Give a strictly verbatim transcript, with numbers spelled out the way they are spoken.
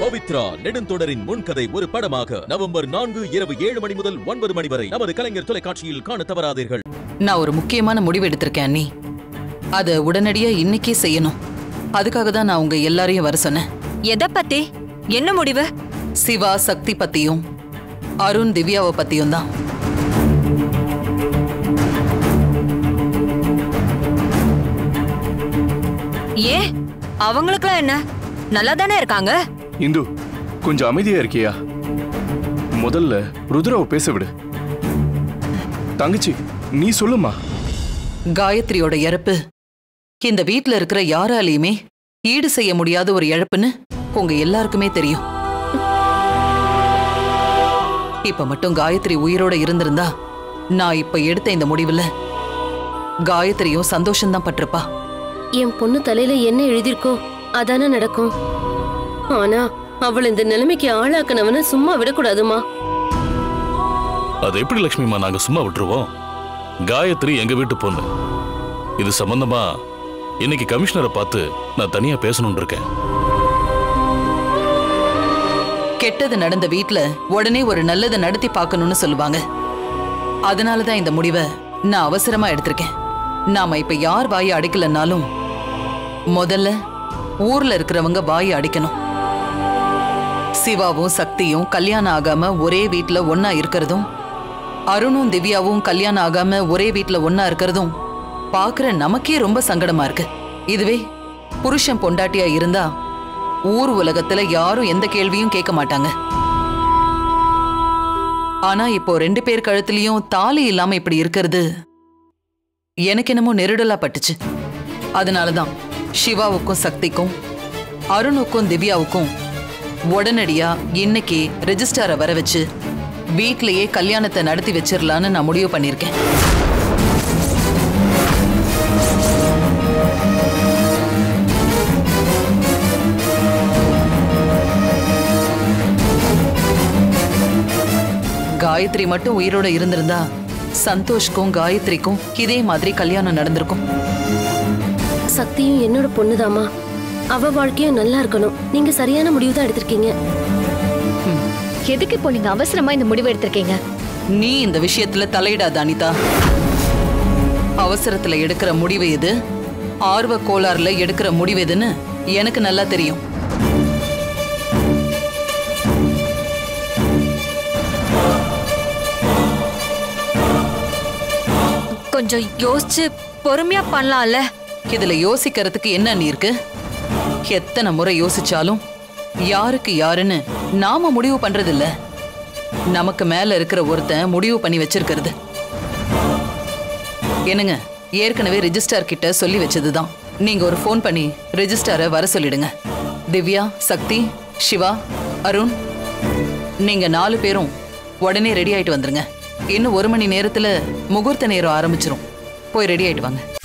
பவித்ரா நெடுந்தொடரின் முன்கதை ஒரு படமாக நவம்பர் நான்கு இரவு ஏழு மணி முதல் ஒன்பது மணி வரை நமது கலைஞர் தொலைக்காட்சியில் காண தவறாதீர்கள். நான் ஒரு முக்கியமான முடிவு எடுத்திருக்கேன் அண்ணி. அதை உடனடியா இன்னைக்கே செய்யணும். அதுக்காக தான் நான் உங்க எல்லாரையும் வர சொன்னேன். எதை பத்தி? என்ன முடிவு? சிவா சக்தி பத்தியும் அருண் திவ்யாவை பத்தியும் தான். ஏன் அவங்களுக்குலாம் என்ன? நல்லா தானே இருக்காங்க. இந்து கொஞ்சம் அமைதியா இருக்கியா? முதல்ல ருத்ராவை பேச விடு. தங்கச்சி நீ சொல்லுமா. காயத்ரியோட இறப்பு இந்த வீட்ல இருக்கிற யாராலையுமே ஈடு செய்ய முடியாத ஒரு இழப்புன்னு உங்க எல்லாருக்குமே தெரியும். இப்ப மட்டும் காயத்ரி உயிரோட இருந்திருந்தா நான் இப்ப எடுத்த இந்த முடிவுல காயத்ரியும் சந்தோஷம்தான் பட்டிருப்பா. என் பொண்ணு தலையில என்ன எழுதிருக்கோ அதானே நடக்கும். ஆனா அவள் இந்த நிலைமைக்கு ஆளாக்கனவன சும்மா விடக்கூடாதுமா. அது எப்படி லட்சுமிமா நாங்க சும்மா விட்டுருவோம்? காயத்ரி எங்க வீட்டு பொண்ணு. இது சம்பந்தமா இன்னைக்கு கமிஷனரை பார்த்து நான் தனியா பேசணும்னு இருக்கேன். கெட்டது நடந்த வீட்ல உடனே ஒரு நல்லதை நடத்தி பார்க்கணும்னு சொல்லுவாங்க. அதனாலதான் இந்த முடிவை நான் அவசரமா எடுத்திருக்கேன். நாம இப்ப யார் வாயை அடிக்கலன்னாலும் முதல்ல ஊர்ல இருக்கிறவங்க வாயை அடிக்கணும். சிவாவும் சக்தியும் கல்யாணம் ஆகாம ஒரே வீட்ல ஒன்னா இருக்கிறதும், அருணும் திவ்யாவும் கல்யாணம் ஆகாம ஒரே வீட்ல ஒன்னா இருக்கிறதும் பாக்குற நமக்கே ரொம்ப சங்கடமா இருக்கு. இதுவே புருஷன் பொண்டாட்டியா இருந்தா ஊர் உலகத்துல யாரும் எந்த கேள்வியும் கேட்க மாட்டாங்க. ஆனா இப்போ ரெண்டு பேர் கழுத்துலயும் தாலி இல்லாம இப்படி இருக்கிறது எனக்கு என்னமோ நெருடலா பட்டுச்சு. அதனாலதான் சிவாவுக்கும் சக்திக்கும் அருணுக்கும் திவ்யாவுக்கும் உடனடியா இன்னைக்கு ரெஜிஸ்டாரை வர வச்சு வீட்லயே கல்யாணத்தை நடத்தி வச்சிடலான்னு நான் முடிவு பண்ணிருக்கேன். காயத்ரி மட்டும் உயிரோட இருந்திருந்தா சந்தோஷ்க்கும் காயத்ரிக்கும் இதே மாதிரி கல்யாணம் நடந்திருக்கும். சக்தியும் என்னோட பொண்ணுதாமா. அவ வாழ்க்கையும் நல்லா இருக்கணும். நீங்க சரியான முடிவு தான் எடுத்திருக்கீங்க. எதுக்கு இப்போ நீங்க அவசரமா இந்த முடிவு எடுத்திருக்கீங்க? நீ இந்த விஷயத்துல தலையிடாத அனிதா. அவசரத்துல எடுக்கிற முடிவு எது, ஆர்வ கோளாறுல எடுக்கிற முடிவு எதுன்னு எனக்கு நல்லா தெரியும். கொஞ்சம் யோசிச்சு பொறுமையா பண்ணலாம்ல. இதுல யோசிக்கிறதுக்கு என்ன நீ இருக்கு? எத்தனை முறை யோசிச்சாலும் யாருக்கு யாருன்னு நாம முடிவு பண்றது இல்ல. நமக்கு மேல இருக்கிற ஒருத்தன் முடிவு பண்ணி வச்சிருக்கிறது. என்னங்க, ஏற்கனவே ரெஜிஸ்டார் கிட்ட சொல்லி வச்சதுதான். நீங்க ஒரு ஃபோன் பண்ணி ரெஜிஸ்டாரை வர சொல்லிடுங்க. திவ்யா, சக்தி, சிவா, அருண், நீங்க நாலு பேரும் உடனே ரெடி ஆயிட்டு வந்துருங்க. இன்னும் ஒரு மணி நேரத்துல முகூர்த்த நேரம் ஆரம்பிச்சிரும். போய் ரெடி ஆயிட்டு வாங்க.